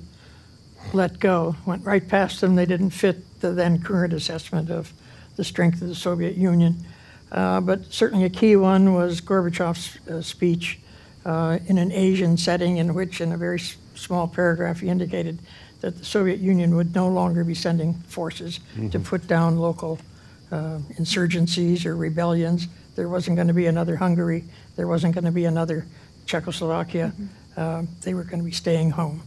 let go, went right past them. They didn't fit the then current assessment of the strength of the Soviet Union. Uh, but certainly a key one was Gorbachev's uh, speech uh, in an Asian setting in which, in a very s small paragraph, he indicated that the Soviet Union would no longer be sending forces mm-hmm. to put down local uh, insurgencies or rebellions. There wasn't going to be another Hungary. There wasn't going to be another Czechoslovakia. Mm-hmm. uh, they were going to be staying home.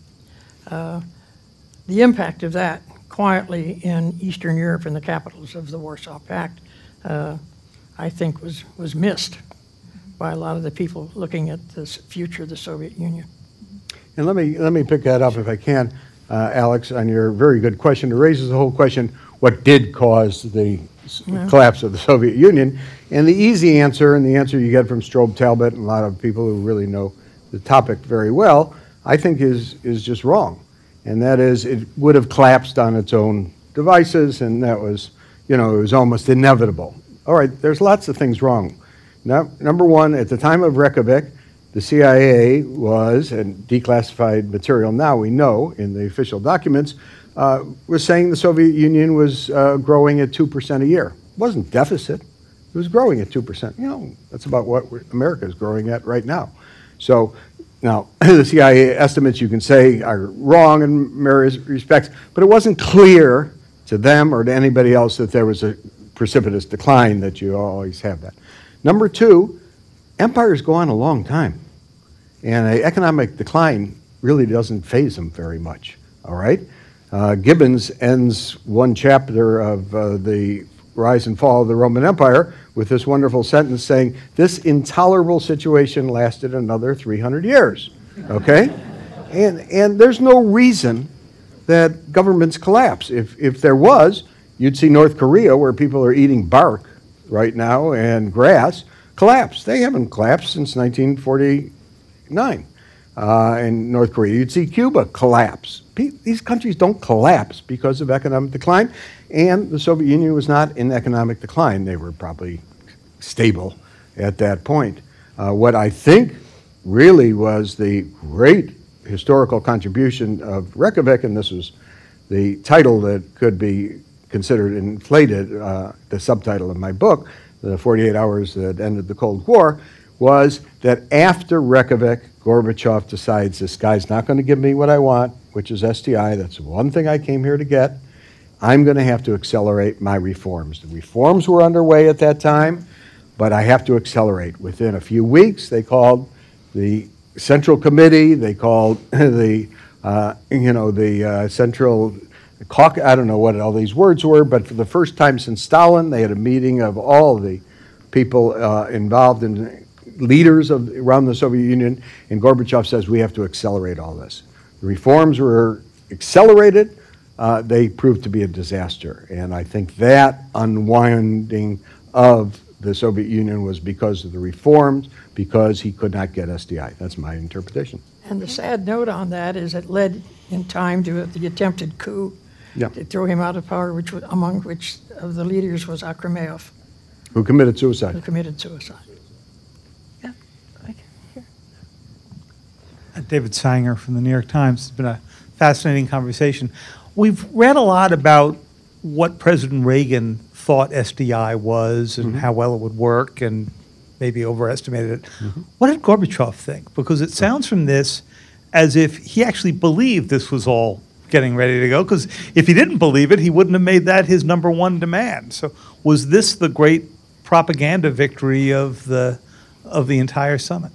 Uh, the impact of that quietly in Eastern Europe and the capitals of the Warsaw Pact uh, I think was, was missed by a lot of the people looking at the future of the Soviet Union. And let me, let me pick that up if I can, uh, Alex, on your very good question. It raises the whole question, what did cause the yeah. collapse of the Soviet Union? And the easy answer, and the answer you get from Strobe Talbot and a lot of people who really know the topic very well, I think is, is just wrong. And that is, it would have collapsed on its own devices, and that was, you know, it was almost inevitable. All right, there's lots of things wrong. Now, number one, at the time of Reykjavik, the C I A was, and declassified material now we know in the official documents, uh, was saying the Soviet Union was uh, growing at two percent a year. It wasn't deficit, it was growing at two percent. You know, that's about what America is growing at right now. So, now, the C I A estimates you can say are wrong in various respects, but it wasn't clear to them or to anybody else that there was a precipitous decline, that you always have that. Number two, empires go on a long time. And an economic decline really doesn't faze them very much, all right? Uh, Gibbons ends one chapter of uh, the Rise and Fall of the Roman Empire with this wonderful sentence saying, this intolerable situation lasted another three hundred years, okay? and, and there's no reason that governments collapse. If, if there was, you'd see North Korea, where people are eating bark right now and grass, collapse. They haven't collapsed since nineteen forty-nine uh, in North Korea. You'd see Cuba collapse. Pe these countries don't collapse because of economic decline, and the Soviet Union was not in economic decline. They were probably stable at that point. Uh, what I think really was the great historical contribution of Reykjavik, and this was the title that could be considered inflated, uh, the subtitle of my book, The forty-eight hours That Ended the Cold War, was that after Reykjavik, Gorbachev decides this guy's not going to give me what I want, which is S T I. That's the one thing I came here to get. I'm going to have to accelerate my reforms. The reforms were underway at that time, but I have to accelerate. Within a few weeks, they called the Central Committee, they called the, uh, you know, the uh, Central Caucus, I don't know what all these words were, but for the first time since Stalin, they had a meeting of all the people uh, involved in leaders of around the Soviet Union, and Gorbachev says we have to accelerate all this. The reforms were accelerated. Uh, they proved to be a disaster, and I think that unwinding of the Soviet Union was because of the reforms, because he could not get S D I. That's my interpretation. And the sad note on that is it led in time to the attempted coup Yeah. to throw him out of power, which was, among which of the leaders was Akrameyev, Who committed who suicide. committed suicide. Yeah. Okay. Here. David Sanger from the New York Times. It's been a fascinating conversation. We've read a lot about what President Reagan thought S D I was and Mm-hmm. how well it would work and maybe overestimated it. Mm-hmm. What did Gorbachev think? Because it sounds from this as if he actually believed this was all getting ready to go, because if he didn't believe it, he wouldn't have made that his number one demand. So was this the great propaganda victory of the, of the entire summit?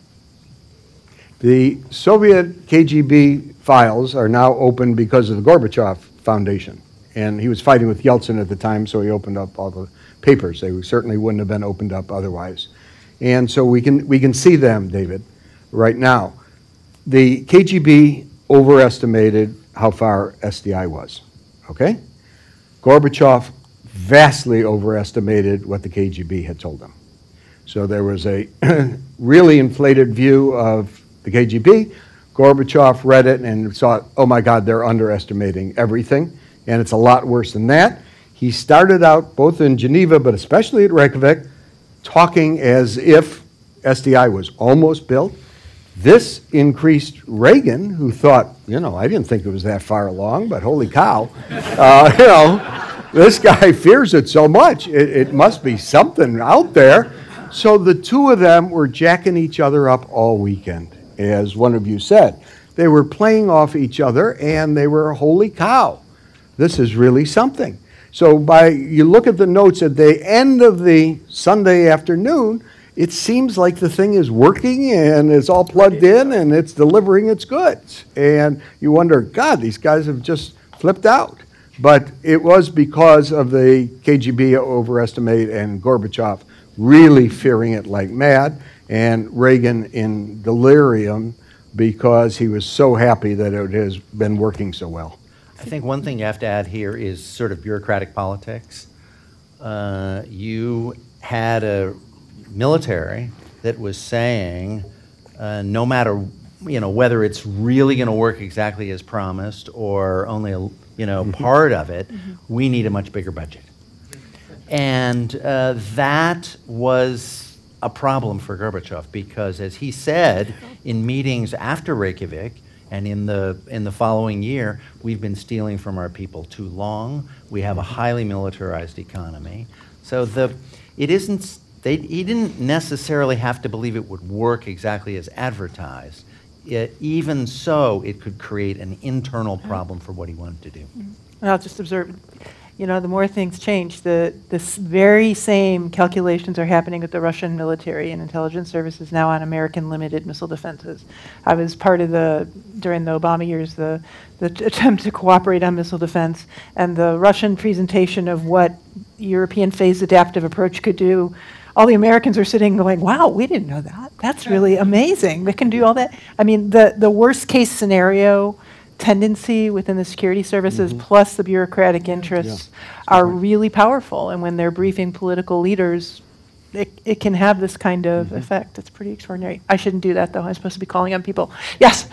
The Soviet K G B files are now open because of the Gorbachev Foundation. And he was fighting with Yeltsin at the time, so he opened up all the papers. They certainly wouldn't have been opened up otherwise. And so we can, we can see them, David, right now. The K G B overestimated how far S D I was, okay? Gorbachev vastly overestimated what the K G B had told him. So there was a really inflated view of the K G B. Gorbachev read it and thought, oh my God, they're underestimating everything. And it's a lot worse than that. He started out both in Geneva, but especially at Reykjavik, talking as if S D I was almost built. This increased Reagan, who thought, you know, I didn't think it was that far along, but holy cow, uh, you know, this guy fears it so much. It, it must be something out there. So the two of them were jacking each other up all weekend, as one of you said. They were playing off each other, and they were, holy cow, this is really something. So by you look at the notes at the end of the Sunday afternoon, it seems like the thing is working and it's all plugged in and it's delivering its goods. And you wonder, God, these guys have just flipped out. But it was because of the K G B overestimate and Gorbachev really fearing it like mad, and Reagan in delirium because he was so happy that it has been working so well. I think one thing you have to add here is sort of bureaucratic politics. Uh, you had a military that was saying, uh, no matter you know whether it's really going to work exactly as promised or only a you know part of it, we need a much bigger budget. And uh, that was a problem for Gorbachev because, as he said in meetings after Reykjavik, and in the in the following year, we've been stealing from our people too long. We have a highly militarized economy. So the it isn't they he didn't necessarily have to believe it would work exactly as advertised. It, even so, it could create an internal problem for what he wanted to do. And I'll just observe, you know, the more things change, the this very same calculations are happening with the Russian military and intelligence services now on American limited missile defenses. I was part of the, during the Obama years, the, the attempt to cooperate on missile defense, and the Russian presentation of what European phased adaptive approach could do. All the Americans are sitting going, wow, we didn't know that. That's really amazing. They can do all that. I mean, the, the worst case scenario tendency within the security services mm-hmm. plus the bureaucratic interests yeah. are really powerful. And when they're briefing political leaders, it, it can have this kind of mm-hmm. effect. It's pretty extraordinary. I shouldn't do that, though. I'm supposed to be calling on people. Yes.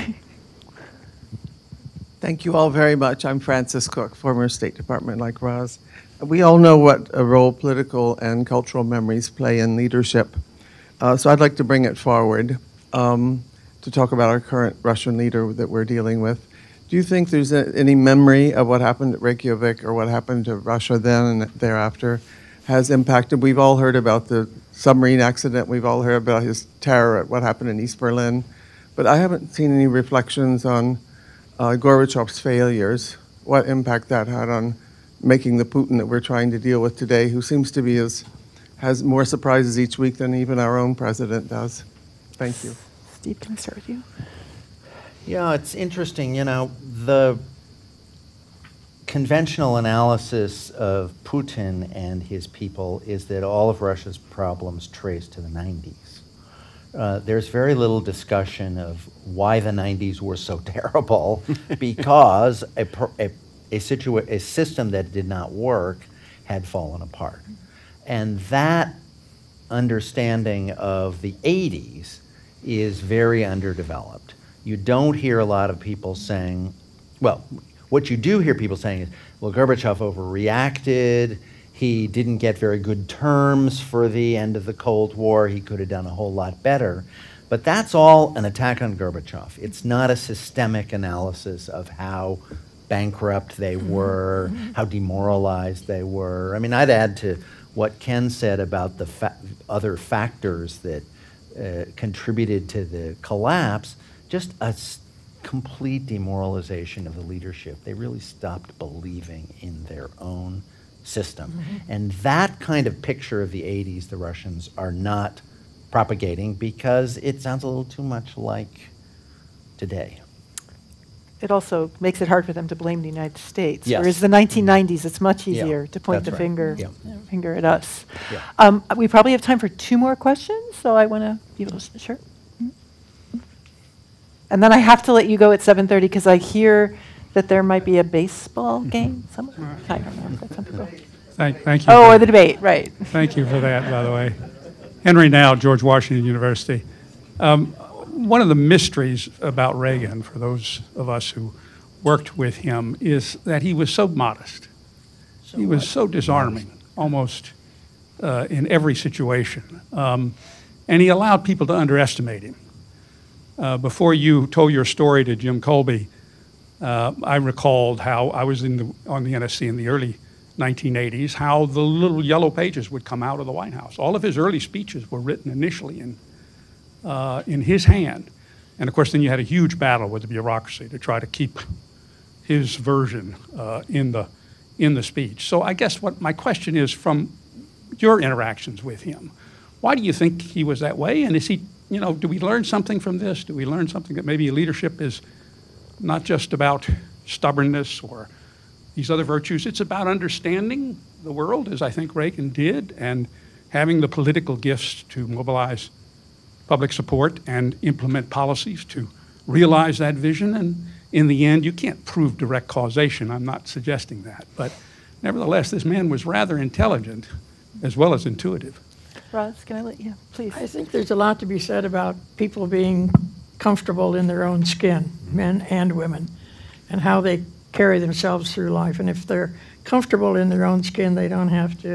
Thank you all very much. I'm Frances Cook, former State Department like Roz. We all know what a role political and cultural memories play in leadership. Uh, so I'd like to bring it forward um, to talk about our current Russian leader that we're dealing with. Do you think there's a, any memory of what happened at Reykjavik or what happened to Russia then and thereafter has impacted? We've all heard about the submarine accident. We've all heard about his terror at what happened in East Berlin. But I haven't seen any reflections on uh, Gorbachev's failures, what impact that had on making the Putin that we're trying to deal with today, who seems to be as, has more surprises each week than even our own president does. Thank you. Steve, can I start with you? Yeah, it's interesting, you know, the conventional analysis of Putin and his people is that all of Russia's problems trace to the nineties. Uh, there's very little discussion of why the nineties were so terrible because a, a A, situa a system that did not work had fallen apart. And that understanding of the eighties is very underdeveloped. You don't hear a lot of people saying, well, what you do hear people saying is, well, Gorbachev overreacted, he didn't get very good terms for the end of the Cold War, he could have done a whole lot better. But that's all an attack on Gorbachev. It's not a systemic analysis of how bankrupt they were, mm-hmm. how demoralized they were. I mean, I'd add to what Ken said about the fa other factors that uh, contributed to the collapse, just a s complete demoralization of the leadership. They really stopped believing in their own system. Mm-hmm. And that kind of picture of the eighties, the Russians are not propagating because it sounds a little too much like today. It also makes it hard for them to blame the United States. Yes. Whereas the nineteen nineties, it's much easier yeah, to point the right. finger yeah. finger at us. Yeah. Um, we probably have time for two more questions, so I want to be able to, sure. And then I have to let you go at seven thirty because I hear that there might be a baseball game somewhere. Right. I don't know if that's some people. Thank, thank you. Oh, or the debate, right. Thank you for that, by the way. Henry Now, George Washington University. Um, one of the mysteries about Reagan, for those of us who worked with him, is that he was so modest. So he was what? so disarming, almost uh, in every situation. Um, and he allowed people to underestimate him. Uh, before you told your story to Jim Colby, uh, I recalled how I was in the, on the N S C in the early nineteen eighties, how the little yellow pages would come out of the White House. All of his early speeches were written initially in Uh, in his hand. And of course, then you had a huge battle with the bureaucracy to try to keep his version uh, in, the, in the speech. So I guess what my question is, from your interactions with him, why do you think he was that way? And is he, you know, do we learn something from this? Do we learn something that maybe leadership is not just about stubbornness or these other virtues? It's about understanding the world, as I think Reagan did, and having the political gifts to mobilize public support and implement policies to realize that vision. And in the end, you can't prove direct causation. I'm not suggesting that. But nevertheless, this man was rather intelligent as well as intuitive. Roz, can I let you, please? I think there's a lot to be said about people being comfortable in their own skin, men and women, and how they carry themselves through life. And if they're comfortable in their own skin, they don't have to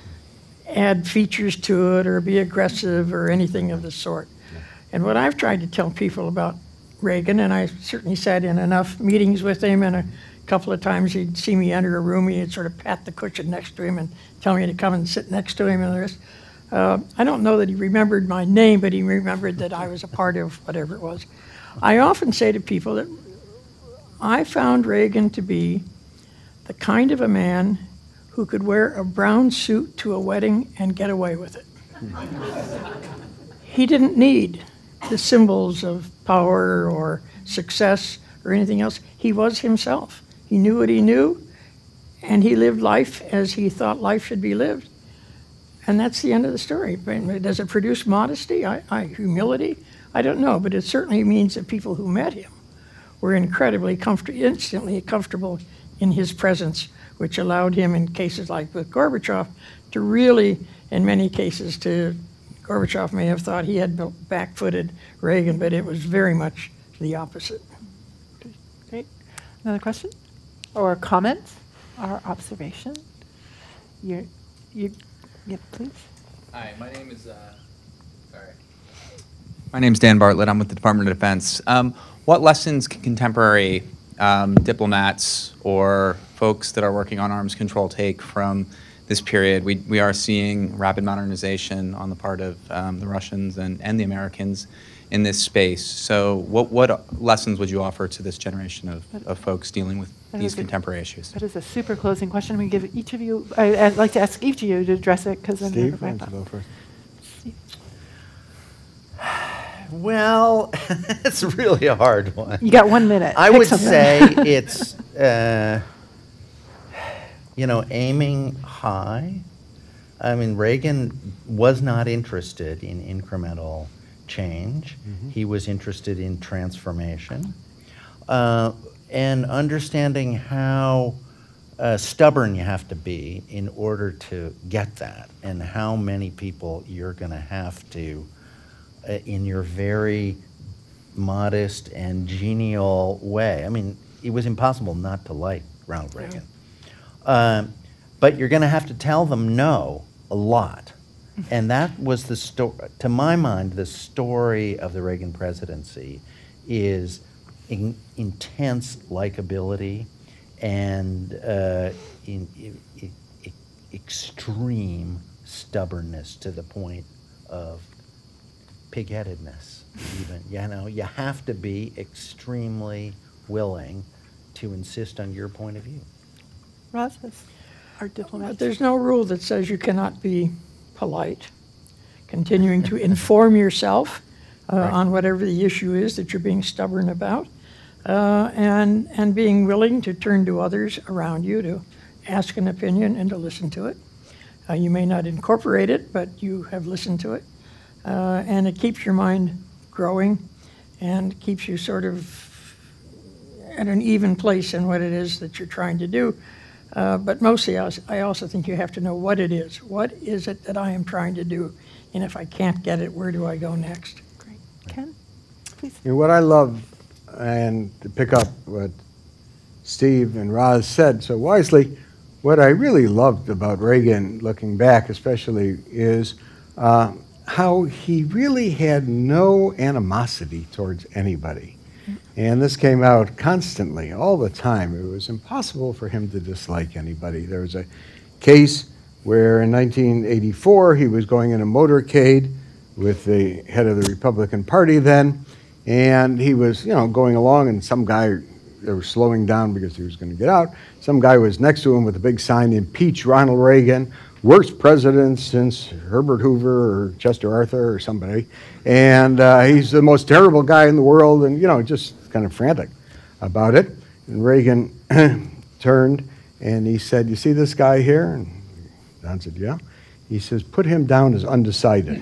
add features to it or be aggressive or anything of the sort. And what I've tried to tell people about Reagan, and I certainly sat in enough meetings with him, and a couple of times he'd see me enter a room, he'd sort of pat the cushion next to him and tell me to come and sit next to him and the rest. Uh, I don't know that he remembered my name, but he remembered that I was a part of whatever it was. I often say to people that I found Reagan to be the kind of a man who could wear a brown suit to a wedding and get away with it. He didn't need the symbols of power or success or anything else. He was himself. He knew what he knew, and he lived life as he thought life should be lived. And that's the end of the story. Does it produce modesty? I, I, humility? I don't know, but it certainly means that people who met him were incredibly comfortable, instantly comfortable in his presence, which allowed him, in cases like with Gorbachev, to really, in many cases, to Gorbachev may have thought he had back-footed Reagan, but it was very much the opposite. Great. Another question or comment or observation? You're, you, yep, please. Hi, my name is. Uh, sorry. My name is Dan Bartlett. I'm with the Department of Defense. Um, what lessons can contemporary um, diplomats or folks that are working on arms control take from this period? We we are seeing rapid modernization on the part of um, the Russians and and the Americans in this space. So what, what lessons would you offer to this generation of, of folks dealing with these contemporary issues? That is a super closing question. We give each of you, I, I'd like to ask each of you to address it, because then Steve, we why don't you go first? Steve. Well, it's really a hard one. You got one minute. I Pick would something. say it's, uh, you know, aiming high. I mean, Reagan was not interested in incremental change. Mm-hmm. He was interested in transformation. Uh, and understanding how uh, stubborn you have to be in order to get that, and how many people you're going to have to, uh, in your very modest and genial way. I mean, it was impossible not to like Ronald Reagan. Yeah. Um, but you're going to have to tell them no a lot. And that was the story, to my mind, the story of the Reagan presidency is in, intense likability and uh, in, in, in, extreme stubbornness to the point of pig-headedness, even. You know, you have to be extremely willing to insist on your point of view. Roz, our diplomat. But there's no rule that says you cannot be polite. Continuing to inform yourself uh, right. on whatever the issue is that you're being stubborn about, uh, and, and being willing to turn to others around you to ask an opinion and to listen to it. Uh, you may not incorporate it, but you have listened to it. Uh, and it keeps your mind growing and keeps you sort of at an even place in what it is that you're trying to do. Uh, but mostly, I also think you have to know what it is. What is it that I am trying to do? And if I can't get it, where do I go next? Great. Ken, please. You know, what I love, and to pick up what Steve and Roz said so wisely, what I really loved about Reagan, looking back especially, is uh, how he really had no animosity towards anybody. And this came out constantly, all the time. It was impossible for him to dislike anybody. There was a case where in nineteen eighty-four he was going in a motorcade with the head of the Republican Party then, and he was, you know, going along, and some guy, they were slowing down because he was going to get out. Some guy was next to him with a big sign, "Impeach Ronald Reagan, worst president since Herbert Hoover or Chester Arthur or somebody, and uh, he's the most terrible guy in the world," and, you know, just kind of frantic about it. And Reagan turned and he said, "You see this guy here?" And Don said, "Yeah." He says, "Put him down as undecided."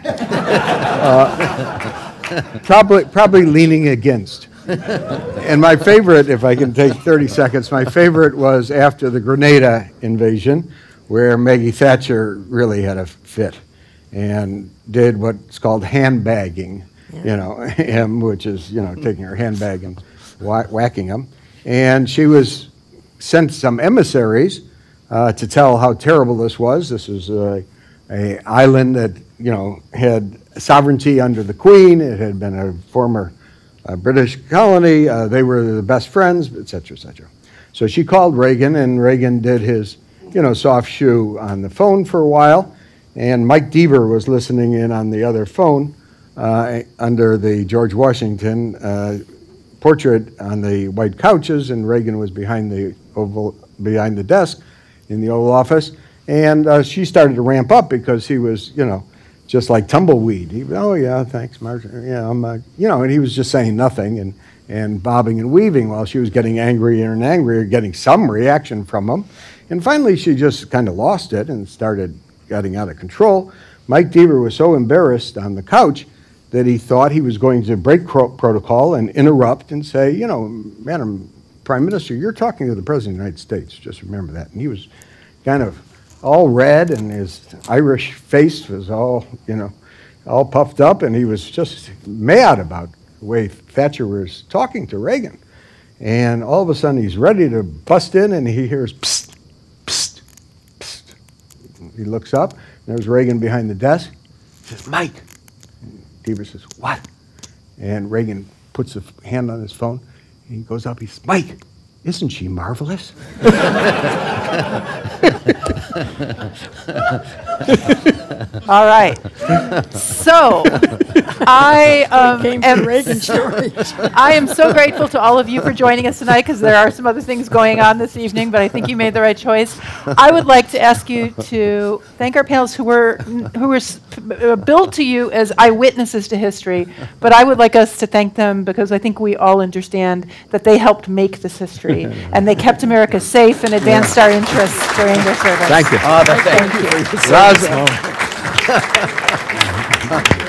uh, probably, probably leaning against. And my favorite, if I can take thirty seconds, my favorite was after the Grenada invasion, where Maggie Thatcher really had a fit and did what's called handbagging, yeah. you know, him, which is, you know, taking her handbag and wha- whacking him. And she was sent some emissaries uh, to tell how terrible this was. This was a, a island that, you know, had sovereignty under the Queen. It had been a former uh, British colony. Uh, they were the best friends, et cetera, et cetera. So she called Reagan, and Reagan did his, you know, soft shoe on the phone for a while. And Mike Deaver was listening in on the other phone uh, under the George Washington uh, portrait on the white couches, and Reagan was behind the Oval behind the desk in the Oval Office, and uh, she started to ramp up because he was, you know, just like tumbleweed. He, oh yeah, thanks, Martin. Yeah, I'm, uh, you know, and he was just saying nothing and and bobbing and weaving while she was getting angrier and angrier, getting some reaction from him. And finally, she just kind of lost it and started getting out of control. Mike Deaver was so embarrassed on the couch that he thought he was going to break protocol and interrupt and say, you know, Madam Prime Minister, you're talking to the President of the United States. Just remember that. And he was kind of all red, and his Irish face was all, you know, all puffed up, and he was just mad about the way Thatcher was talking to Reagan. And all of a sudden, he's ready to bust in, and he hears, psst, psst, psst. He looks up, and there's Reagan behind the desk. He says, Mike. And Deaver says, what? And Reagan puts a hand on his phone. He goes up, he says, Mike, isn't she marvelous? All right. So I um, Came am from Reagan stories. I am so grateful to all of you for joining us tonight, because there are some other things going on this evening, but I think you made the right choice. I would like to ask you to thank our panelists who were who were s- uh, billed to you as eyewitnesses to history, but I would like us to thank them because I think we all understand that they helped make this history, and they kept America safe and advanced our interests during their service. Thank you. Oh, thank, Thank you you. for your Roz- service.